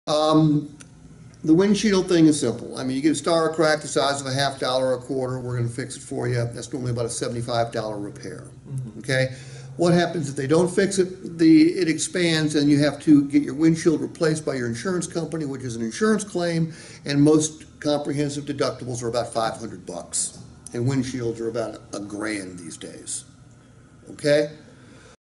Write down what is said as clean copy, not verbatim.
The windshield thing is simple. I mean, you get a star crack the size of a $50 or a quarter, we're going to fix it for you. That's normally about a $75 repair. Okay? What happens if they don't fix it? It expands, and you have to get your windshield replaced by your insurance company, which is an insurance claim, and most comprehensive deductibles are about $500, and windshields are about $1,000 these days. Okay?